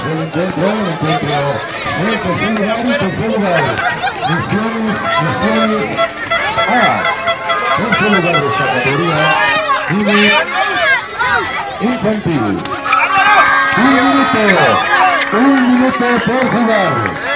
el encuentro en tercer lugar y tercer lugar. Misiones A. Tercer lugar de esta categoría. Infantil. Un minuto por jugar.